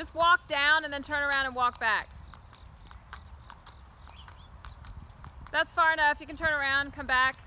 Just walk down and then turn around and walk back. That's far enough. You can turn around, come back.